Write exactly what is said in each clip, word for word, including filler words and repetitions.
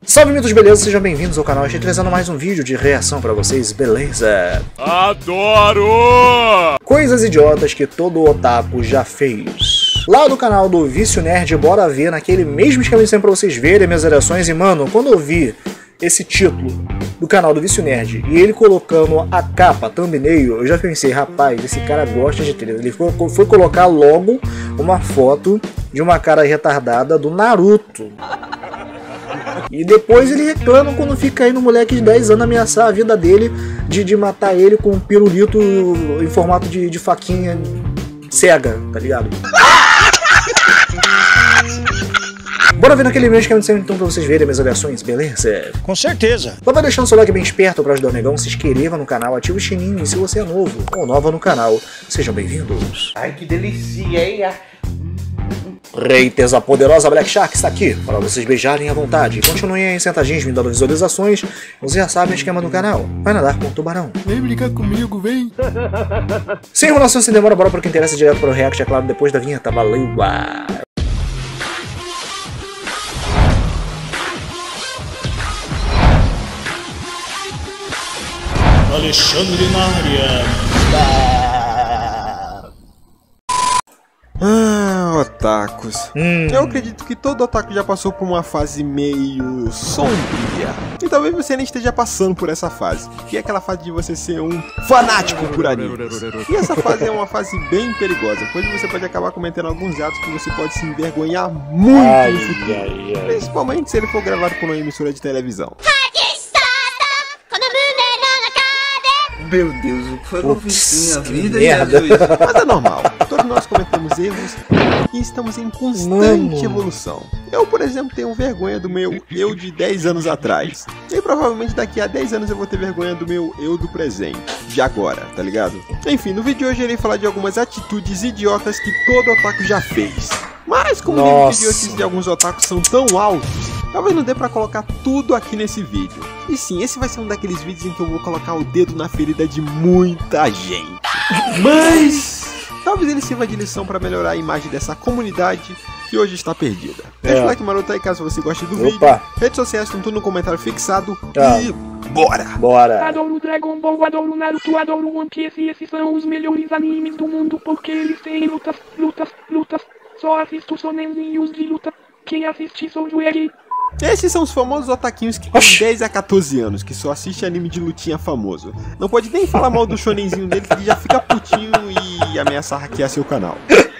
Salve mitos, beleza? Sejam bem-vindos ao canal. Estou trazendo mais um vídeo de reação pra vocês, beleza? Adoro! Coisas idiotas que todo otaku já fez. Lá do canal do Vício Nerd, bora ver naquele mesmo esquema de sempre pra vocês verem minhas reações. E mano, quando eu vi esse título do canal do Vício Nerd e ele colocando a capa, thumbnail, eu já pensei, rapaz, esse cara gosta de treta. Ele foi, foi colocar logo uma foto de uma cara retardada do Naruto. E depois ele reclama quando fica aí no moleque de dez anos ameaçar a vida dele de, de matar ele com um pirulito em formato de, de faquinha cega, tá ligado? Bora ver naquele mesmo que eu então pra vocês verem minhas avaliações, beleza? Com certeza. Então vai deixando seu like bem esperto pra ajudar o negão, se inscreva no canal, ativa o sininho e se você é novo ou nova no canal, sejam bem-vindos. Ai, que delícia, hein? Reiters, a poderosa Black Shark está aqui para vocês beijarem à vontade. Continuem aí sentadinhos me dando visualizações. Você já sabe o esquema do canal. Vai nadar com o tubarão. Vem brincar comigo, vem. Sem enrolação, sem demora, bora para o que interessa direto para o react, é claro, depois da vinheta. Valeu! Alexandre na área. Ah, otakus. Hum. Eu acredito que todo otaku já passou por uma fase meio sombria. E talvez você nem esteja passando por essa fase, que é aquela fase de você ser um fanático por animes. E essa fase é uma fase bem perigosa, pois você pode acabar cometendo alguns atos que você pode se envergonhar muito Ai, no futuro. ai, ai. Principalmente se ele for gravado por uma emissora de televisão. Meu Deus, o que foi que eu fiz na minha vida, merda. Jesus? Mas é normal, todos nós cometemos erros e estamos em constante Mano. evolução. Eu, por exemplo, tenho vergonha do meu eu de dez anos atrás. E provavelmente daqui a dez anos eu vou ter vergonha do meu eu do presente, de agora, tá ligado? Enfim, no vídeo de hoje eu irei falar de algumas atitudes idiotas que todo otaku já fez. Mas como o nível de Nossa. idiotice de alguns otakus são tão altos, talvez não dê pra colocar tudo aqui nesse vídeo. E sim, esse vai ser um daqueles vídeos em que eu vou colocar o dedo na ferida de muita gente. Mas talvez ele sirva de lição para melhorar a imagem dessa comunidade que hoje está perdida. Deixa É. o like maroto aí caso você goste do Opa. vídeo. Redes sociais estão tudo no comentário fixado. Tá. E bora! Bora! Adoro Dragon Ball, adoro Naruto, adoro One Piece, esses são os melhores animes do mundo porque eles têm lutas, lutas, lutas. Só assisto sonenzinhos de luta. Quem assiste sou Jueri. Esses são os famosos otaquinhos que têm Oxi. dez a quatorze anos, que só assiste anime de lutinha famoso. Não pode nem falar mal do shonenzinho dele, que ele já fica putinho e ameaça hackear seu canal.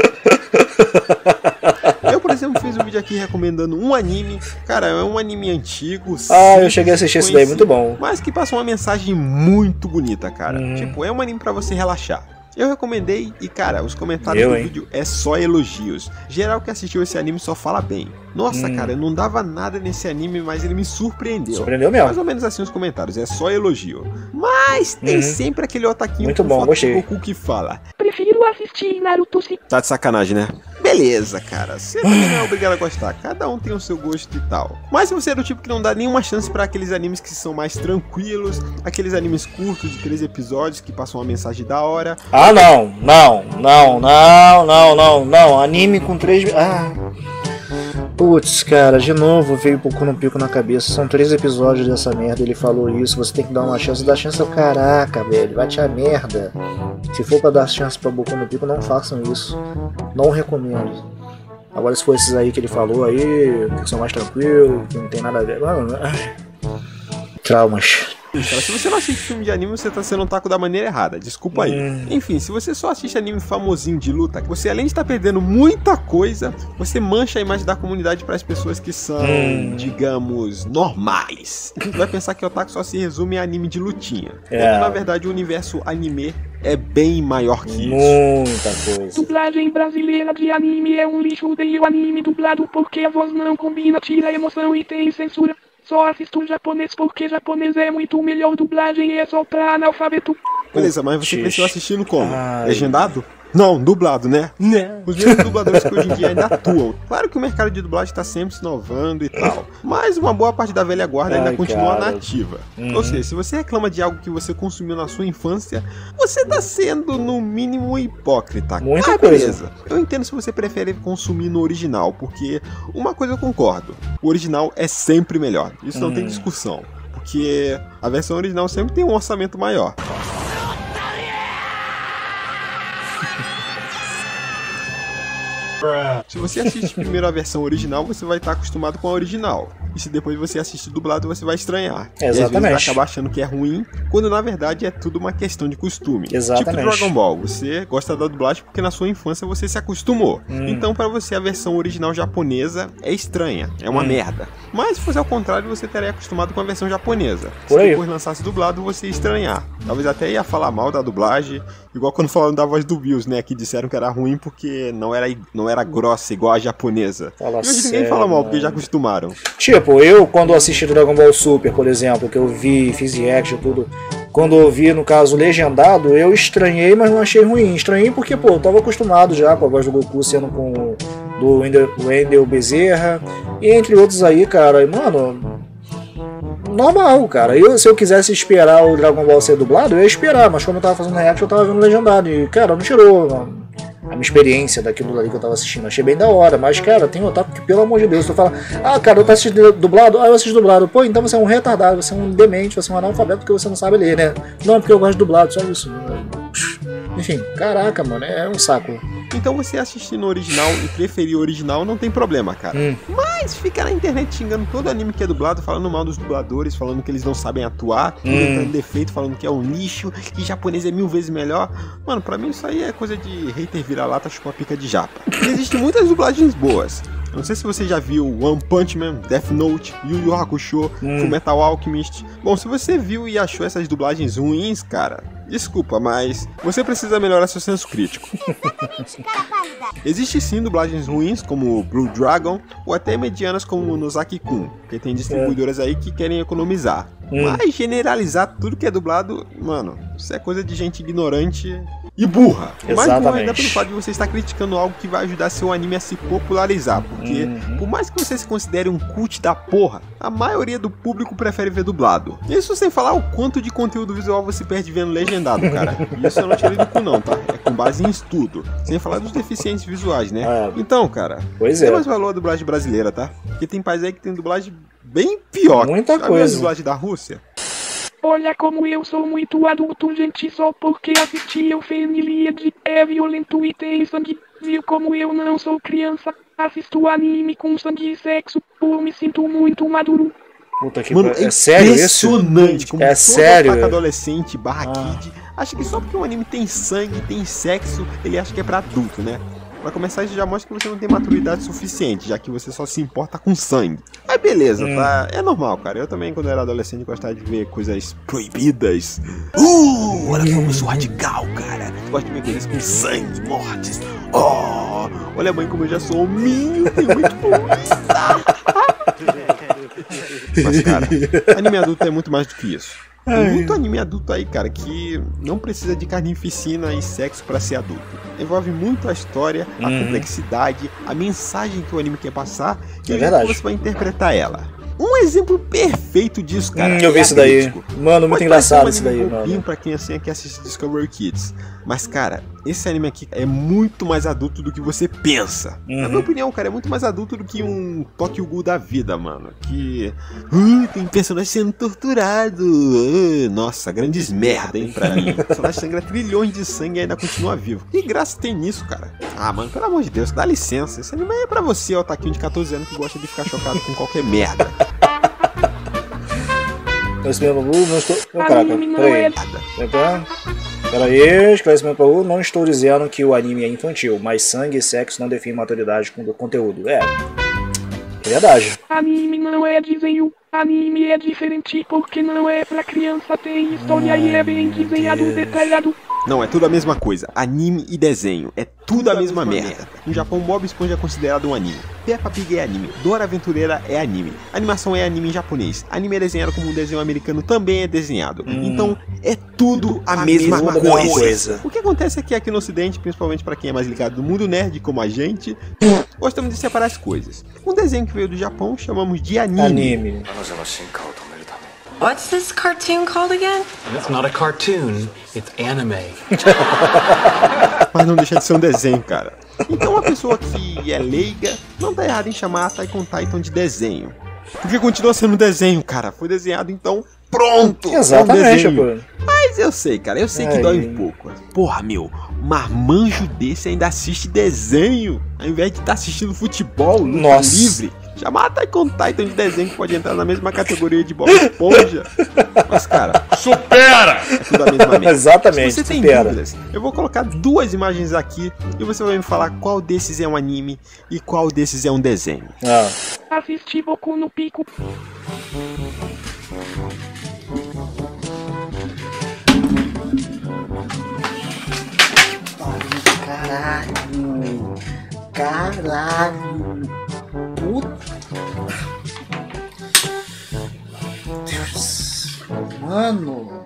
Eu, por exemplo, fiz um vídeo aqui recomendando um anime. Cara, é um anime antigo. Ah, eu cheguei a assistir esse daí, muito bom. Mas que passa uma mensagem muito bonita, cara. Uhum. Tipo, é um anime pra você relaxar. Eu recomendei e, cara, os comentários Eu, do hein? vídeo é só elogios. Geral que assistiu esse anime só fala bem. Nossa, Hum. cara, eu não dava nada nesse anime, mas ele me surpreendeu. Surpreendeu mesmo. Mais ou menos assim os comentários, é só elogio. Mas tem Uhum. sempre aquele otaquinho Muito com bom, foto gostei. de Goku que fala: Prefiro assistir Naruto se... tá de sacanagem, né? Beleza, cara, você também não é obrigado a gostar, cada um tem o seu gosto e tal. Mas se você é do tipo que não dá nenhuma chance pra aqueles animes que são mais tranquilos, aqueles animes curtos de três episódios que passam uma mensagem da hora, Ah, não, não, não, não, não, não, não. Anime com três. Ah. Putz, cara, de novo veio Boku no Pico na cabeça. São três episódios dessa merda. Ele falou isso. Você tem que dar uma chance. Dá chance ao caraca, velho. Vai-te a merda. Se for pra dar chance pra Boku no Pico, não façam isso. Não recomendo. Agora, se for esses aí que ele falou aí, que são mais tranquilos, que não tem nada a ver. Mano, ai. Traumas. cara, se você não assiste filme de anime, você tá sendo um taco da maneira errada, desculpa aí. Hum. Enfim, se você só assiste anime famosinho de luta, você além de estar perdendo muita coisa, você mancha a imagem da comunidade para as pessoas que são, Hum. digamos, normais. Você vai pensar que o otaku só se resume a anime de lutinha. É. Quando, na verdade, o universo anime é bem maior que isso. Muita coisa. Dublagem brasileira de anime é um lixo, odeio anime dublado porque a voz não combina, tira emoção e tem censura. Só assisto japonês porque japonês é muito melhor, dublagem é só pra analfabeto. Beleza, mas você Putz. cresceu assistindo como? Ai. Legendado? Não, dublado, né? Não. Os mesmos dubladores que hoje em dia ainda atuam. Claro que o mercado de dublagem tá sempre se inovando e tal, mas uma boa parte da velha guarda ainda Ai, continua cara. nativa. Uhum. Ou seja, se você reclama de algo que você consumiu na sua infância, você tá sendo, no mínimo, hipócrita. Muita Ah, coisa. beleza. Eu entendo se você prefere consumir no original, porque uma coisa eu concordo, o original é sempre melhor. Isso não Hum. tem discussão, porque a versão original sempre tem um orçamento maior. Se você assiste primeiro a versão original, você vai estar acostumado com a original. E se depois você assiste dublado, você vai estranhar. E às vezes vai Exatamente. acabar achando que é ruim, quando na verdade é tudo uma questão de costume. Exatamente. Tipo Dragon Ball, você gosta da dublagem porque na sua infância você se acostumou. Hum. Então pra você a versão original japonesa é estranha, é uma Hum. merda. Mas se fosse ao contrário, você estaria acostumado com a versão japonesa. Por se aí. depois lançasse dublado, você ia estranhar. Talvez até ia falar mal da dublagem, igual quando falaram da voz do Bills, né? Que disseram que era ruim porque não era, não era grossa igual a japonesa. Fala e hoje ninguém sério, fala mal, porque mano. já acostumaram. Tipo, eu quando assisti Dragon Ball Super, por exemplo, que eu vi, fiz react e tudo, quando eu vi, no caso, legendado, eu estranhei, mas não achei ruim. Estranhei porque, pô, eu tava acostumado já com a voz do Goku sendo com do Wendel, Wendel Bezerra, e entre outros aí, cara, e, mano, normal, cara. Eu, se eu quisesse esperar o Dragon Ball ser dublado, eu ia esperar, mas como eu tava fazendo react, eu tava vendo legendado, e, cara, não tirou, mano, a minha experiência daquilo ali que eu tava assistindo. Achei bem da hora, mas, cara, tem otaku que, pelo amor de Deus, tu fala, ah, cara, eu tô assistindo dublado, ah, eu assisto dublado. Pô, então você é um retardado, você é um demente, você é um analfabeto porque você não sabe ler, né? Não, é porque eu gosto de dublado, só isso. Enfim, caraca, mano, é um saco. Então você assistir no original e preferir o original não tem problema, cara. Hum. Mas ficar na internet xingando todo anime que é dublado, falando mal dos dubladores, falando que eles não sabem atuar, Hum. inventando defeito, falando que é um lixo, que japonês é mil vezes melhor. Mano, pra mim isso aí é coisa de hater vira-lata chupar pica de japa. E existem muitas dublagens boas. Eu não sei se você já viu One Punch Man, Death Note, Yu Yu Hakusho, Hum. Fullmetal Alchemist. Bom, se você viu e achou essas dublagens ruins, cara, desculpa, mas você precisa melhorar seu senso crítico. Existem sim dublagens ruins, como Blue Dragon, ou até medianas como Nozaki-kun, porque tem distribuidoras aí que querem economizar. Hum. Mas generalizar tudo que é dublado, mano, isso é coisa de gente ignorante e burra. Mas não Exatamente. ainda pelo fato de você estar criticando algo que vai ajudar seu anime a se popularizar, porque Uhum. por mais que você se considere um cult da porra, a maioria do público prefere ver dublado. Isso sem falar o quanto de conteúdo visual você perde vendo legendado, cara. Isso eu não tirei do cu não, tá? É com base em estudo. Sem falar dos deficientes visuais, né? É. Então, cara, Pois tem é. mais valor a dublagem brasileira, tá? Porque tem países aí que tem dublagem bem pior. Muita Sabe coisa. a dublagem da Rússia? Olha como eu sou muito adulto, gente, só porque assisti o Feniliad. É violento e tem sangue. Viu como eu não sou criança? Assisto anime com sangue e sexo. Eu me sinto muito maduro. Puta que Mano, pariu. é É sério isso? impressionante como É todo sério? otaku adolescente barra Ah. kid acha que só porque um anime tem sangue, tem sexo, ele acha que é pra adulto, né? Pra começar, isso já mostra que você não tem maturidade suficiente, já que você só se importa com sangue. Mas beleza, Hum. tá? É normal, cara. Eu também, quando era adolescente, gostava de ver coisas proibidas. Uh, olha como eu sou radical, cara. Gosto de ver coisas com sangue, mortes. Oh, olha, mãe, como eu já sou hominho, tem muito Mas, cara, anime adulto é muito mais do que isso. Tem muito anime adulto aí, cara, que não precisa de carnificina e sexo pra ser adulto. Envolve muito a história, a Uhum. complexidade, a mensagem que o anime quer passar e É o jeito verdade. que você vai interpretar ela. Um exemplo perfeito disso, cara. Hum, eu vi é isso daí. Atlético. Mano, muito Pode engraçado parecer isso um daí, anime bobinho mano. pra quem assim que assiste Discovery Kids. Mas, cara, esse anime aqui é muito mais adulto do que você pensa. Uhum. Na minha opinião, cara, é muito mais adulto do que um Tokyo Ghoul da vida, mano. Que. Uh, tem personagem sendo torturado. Uh, nossa, grandes merda, hein, pra mim. O personagem sangra trilhões de sangue e ainda continua vivo. Que graça tem nisso, cara? Ah, mano, pelo amor de Deus, dá licença. Esse anime aí é pra você, ó, taquinho de catorze anos que gosta de ficar chocado com qualquer merda. Esclarecimento Babu, não estou. Oh, caraca, Anime não peraí. é. Epa. Peraí, esclarecimento Babu, não estou dizendo que o anime é infantil, mas sangue e sexo não definem maturidade com o conteúdo. É. É verdade. Anime não é desenho. Anime é diferente porque não é pra criança, tem história e é bem desenhado, detalhado. Não, é tudo a mesma coisa. Anime e desenho. É tudo a mesma merda. No Japão, Bob Esponja é considerado um anime. Peppa Pig é anime. Dora Aventureira é anime. Animação é anime em japonês. Anime é desenhado como um desenho americano também é desenhado. Hum. Então, é tudo a, a mesma, mesma coisa. coisa. O que acontece é que aqui no ocidente, principalmente pra quem é mais ligado do mundo nerd, como a gente, gostamos de separar as coisas. Um desenho que veio do Japão chamamos de anime. Anime. What's this cartoon called again? It's not a cartoon, it's anime. Mas não deixa de ser um desenho, cara. Então uma pessoa que é leiga não tá errado em chamar Attack on Titan de desenho. Porque continua sendo um desenho, cara. Foi desenhado, então pronto! Exatamente, é um pô. Mas eu sei, cara, eu sei que Ai. dói um pouco. Porra, meu, marmanjo desse ainda assiste desenho, ao invés de estar tá assistindo futebol, luta Nossa. livre. Chamar Attack on Titan de desenho que pode entrar na mesma categoria de Bob Esponja. Mas, cara, supera! É tudo a mesma merda. Exatamente, Se você tem supera. dúvidas, eu vou colocar duas imagens aqui e você vai me falar qual desses é um anime e qual desses é um desenho. Ah. Assisti Boku no Pico. Caralho. Caralho. Puta. Deus. Mano.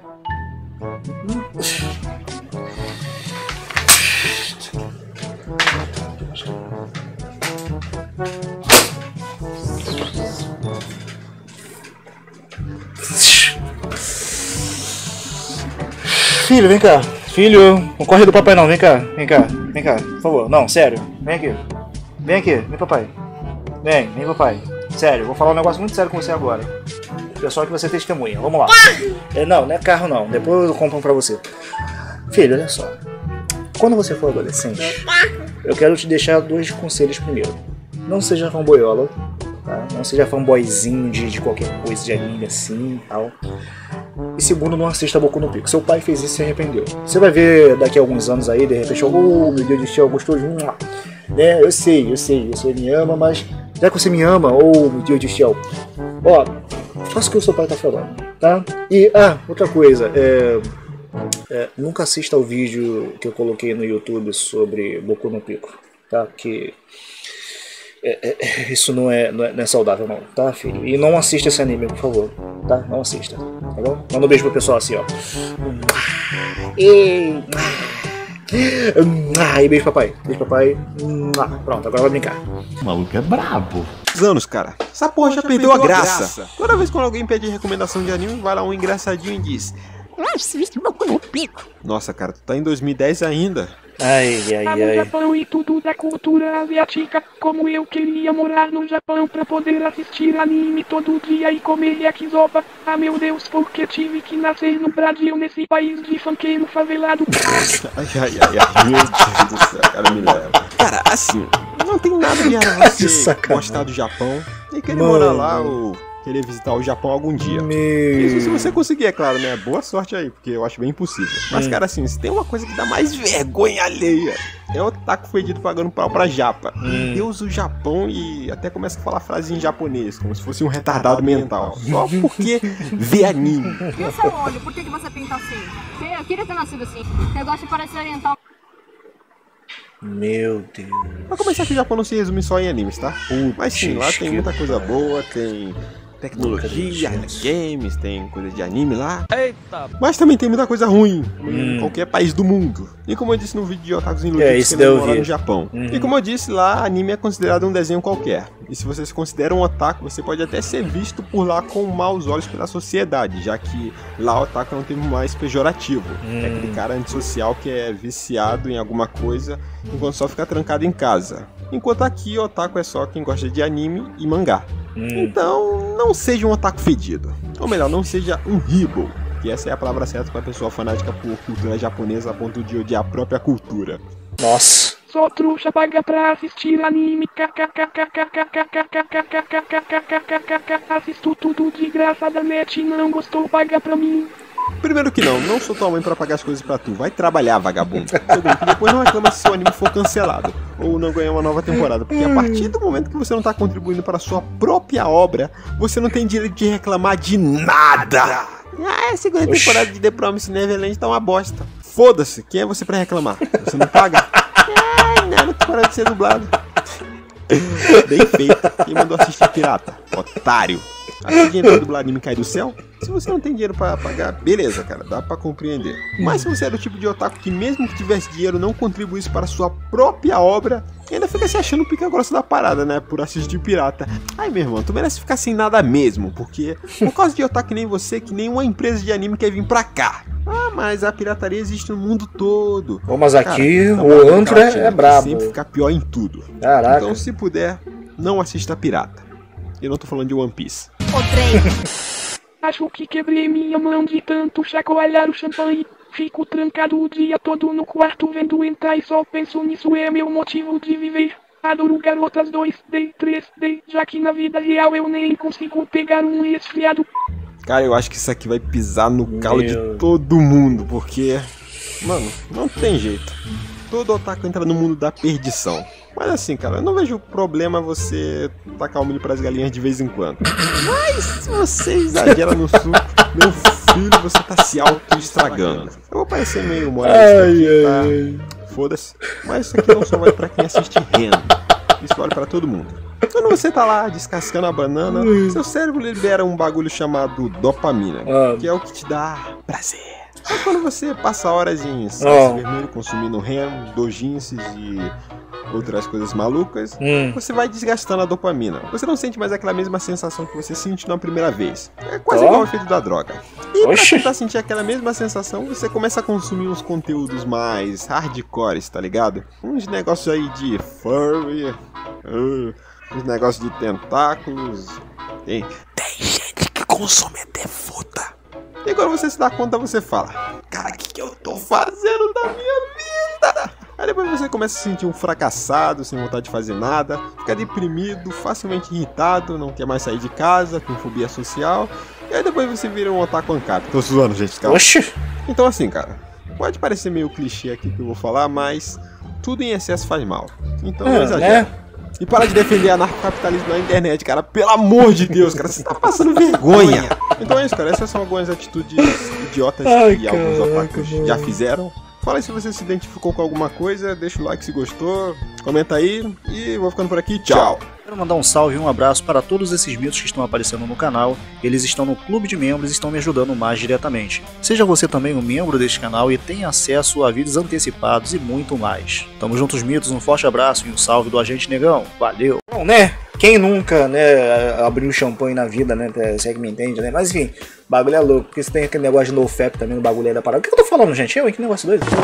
Filho, vem cá. Filho, não corre do papai não, vem cá, vem cá, vem cá, por favor. Não, sério, vem aqui. Vem aqui, vem papai. Vem, vem papai. Sério, vou falar um negócio muito sério com você agora. Pessoal que você testemunha, vamos lá. É, não, não é carro não, depois eu compro um pra você. Filho, olha só. Quando você for adolescente, eu quero te deixar dois conselhos primeiro. Não seja fanboyola, tá? Não seja fanboyzinho de, de qualquer coisa de anime assim e tal. E segundo, não assista Boku no Pico. Seu pai fez isso e se arrependeu. Você vai ver daqui a alguns anos aí, de repente, oh meu Deus do céu, gostoso. Né? Eu sei, eu sei, você me ama, mas já que você me ama, oh meu Deus do céu. Ó, faça o que o seu pai tá falando, tá? E, ah, outra coisa, é, é, nunca assista ao vídeo que eu coloquei no YouTube sobre Boku no Pico, tá? Que é, é, isso não é, não é, não é saudável não, tá, filho? E não assista esse anime, por favor, tá? Não assista, tá bom? Manda um beijo pro pessoal assim, ó. E... Ah, e beijo papai, beijo papai. Ah, pronto, agora vai brincar. O maluco é brabo. Anos, cara. Essa porra já, já perdeu, perdeu a graça. graça. Toda vez quando alguém pede recomendação de anime, vai lá um engraçadinho e diz: nossa, cara, tu tá em dois mil e dez ainda. Ai, ai, Tá ai. no Japão e tudo da cultura asiática. Como eu queria morar no Japão pra poder assistir anime todo dia e comer yakisoba. Ah, meu Deus, porque tive que nascer no Brasil, nesse país de funkeiro favelado. Ai, ai, ai, ai, meu Deus do céu, cara, me leva. Cara, assim, não tem nada de errado você gostar do Japão e querer Mano. morar lá ou querer visitar o Japão algum dia. Meu... Isso se você conseguir, é claro, né? Boa sorte aí, porque eu acho bem impossível. Mas, hum. cara, assim, se tem uma coisa que dá mais vergonha alheia, é o otaku fedido pagando pau pra japa. Hum. Deus, o Japão, e até começa a falar frase em japonês, como se fosse um retardado mental. Só porque vê anime. E o seu olho? Por que, que você pinta assim? Porque eu queria ter nascido assim. Você gosta de parecer oriental. Meu Deus. Pra começar que o Japão não se resume só em animes, tá? Putz, mas sim, lá tem muita coisa boa, tem tecnologia, games, tem coisa de anime lá. Eita! Mas também tem muita coisa ruim, em hum. qualquer país do mundo. E como eu disse no vídeo de Otakus Iludidos, é, que ele mora no Japão. Uhum. E como eu disse lá, anime é considerado um desenho qualquer. E se você se considera um otaku, você pode até ser visto por lá com maus olhos pela sociedade, já que lá o otaku é um termo mais pejorativo. Hum. É aquele cara antissocial que é viciado em alguma coisa enquanto só fica trancado em casa. Enquanto aqui o otaku é só quem gosta de anime e mangá. Hum. Então, não seja um otaku fedido. Ou melhor, não seja um hibo, que essa é a palavra certa para pessoa fanática por cultura japonesa a ponto de odiar a própria cultura. Nossa. Só trouxa paga pra assistir anime. Assisto tudo de graça da net, não gostou, paga pra mim. Primeiro que não, não sou tua mãe pra pagar as coisas pra tu. Vai trabalhar, vagabundo. Segundo, que depois não reclama se seu anime for cancelado ou não ganhar uma nova temporada. Porque a partir do momento que você não tá contribuindo para a sua própria obra, você não tem direito de reclamar de nada. Ah, a segunda Oxi. temporada de The Promised Neverland tá uma bosta. Foda-se, quem é você pra reclamar? Você não paga? Ai, não, não tem de ser dublado. Bem feito. Quem mandou assistir pirata? Otário. Aqui dinheiro pra dublar anime cai do céu? Se você não tem dinheiro pra pagar, beleza, cara, dá pra compreender. Mas se você é do tipo de otaku que mesmo que tivesse dinheiro não contribuísse para a sua própria obra, ainda fica se achando pica grossa da parada, né, por assistir pirata. Ai, meu irmão, tu merece ficar sem nada mesmo, porque por causa de otaku que nem você, que nenhuma empresa de anime quer vir pra cá. Ah, mas a pirataria existe no mundo todo. Pô, mas aqui cara, o Antro é, é brabo. Sempre fica pior em tudo. Caraca. Então, se puder, não assista pirata. Eu não tô falando de One Piece. Acho que quebrei minha mão de tanto chacoalhar o champanhe. Fico trancado o dia todo no quarto vendo hentai e só penso nisso, é meu motivo de viver. Adoro garotas dois D, três D, já que na vida real eu nem consigo pegar um resfriado. Cara, eu acho que isso aqui vai pisar no calo Meu. de todo mundo, porque, mano, não tem jeito. Todo otaku entra no mundo da perdição. Mas assim, cara, eu não vejo problema você tacar o milho pras galinhas de vez em quando. Mas se você exagera no suco, meu filho, você tá se auto-estragando. Eu vou parecer meio moralista aqui, tá? Foda-se. Mas isso aqui não só vale pra quem assiste Reno. Isso vale pra todo mundo. Quando você tá lá descascando a banana, seu cérebro libera um bagulho chamado dopamina, Ah. que é o que te dá prazer. Só quando você passa horas em Ah. salsa vermelho consumindo Reno, dojinses e outras coisas malucas, Hum. você vai desgastando a dopamina. Você não sente mais aquela mesma sensação que você sentiu na primeira vez. É quase Ó. igual o efeito da droga. E pra Oxi. tentar sentir aquela mesma sensação, você começa a consumir uns conteúdos mais hardcore, tá ligado? Uns negócios aí de furry, uh, uns negócios de tentáculos. Tem, tem gente que consome até fruta. E quando você se dá conta, você fala: cara, o que, que eu tô fazendo da minha vida? Aí depois você começa a se sentir um fracassado, sem vontade de fazer nada, fica deprimido, facilmente irritado, não quer mais sair de casa, com fobia social. E aí depois você vira um otaku ancap. Tô zoando, gente, calma. Oxi. Então assim, cara, pode parecer meio clichê aqui que eu vou falar, mas tudo em excesso faz mal. Então não É, exagera. né? E para de defender anarcocapitalismo na internet, cara. Pelo amor de Deus, cara. Você tá passando vergonha. Então é isso, cara. Essas são algumas atitudes idiotas Ai, que alguns caraca, otakus mano. já fizeram. Fala aí se você se identificou com alguma coisa. Deixa o like se gostou. Comenta aí. E vou ficando por aqui. Tchau. Quero mandar um salve e um abraço para todos esses mitos que estão aparecendo no canal. Eles estão no clube de membros e estão me ajudando mais diretamente. Seja você também um membro deste canal e tenha acesso a vídeos antecipados e muito mais. Tamo juntos, mitos, um forte abraço e um salve do Agente Negão. Valeu! Bom, né? Quem nunca, né, abriu champanhe na vida, né? Se é que me entende, né? Mas enfim, bagulho é louco, porque você tem aquele negócio de NoFap também no bagulho aí da parada. O que eu tô falando, gente? Eu, hein? Que negócio doido.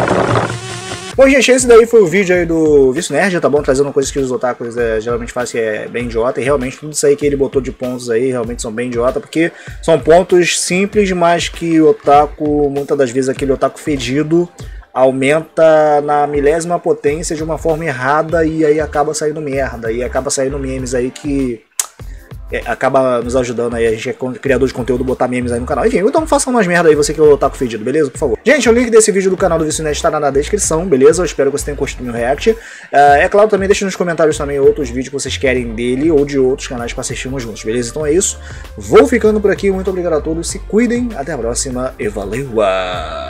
Bom, gente, esse daí foi o vídeo aí do Vício Nerd, tá bom? Trazendo coisas que os otakus é, geralmente fazem, que é bem idiota. E realmente tudo isso aí que ele botou de pontos aí realmente são bem idiota, porque são pontos simples, mas que o otaku, muitas das vezes aquele otaku fedido, aumenta na milésima potência de uma forma errada e aí acaba saindo merda. E acaba saindo memes aí que... É, acaba nos ajudando aí, a gente é criador de conteúdo, botar memes aí no canal. Enfim, então faça umas merda aí, você que é o otaku fedido, beleza? Por favor. Gente, o link desse vídeo do canal do Vício Nerd está na descrição, beleza? Eu espero que você tenha curtido meu react. Uh, é claro, também deixe nos comentários também outros vídeos que vocês querem dele ou de outros canais para assistirmos juntos, beleza? Então é isso. Vou ficando por aqui, muito obrigado a todos, se cuidem, até a próxima e valeu!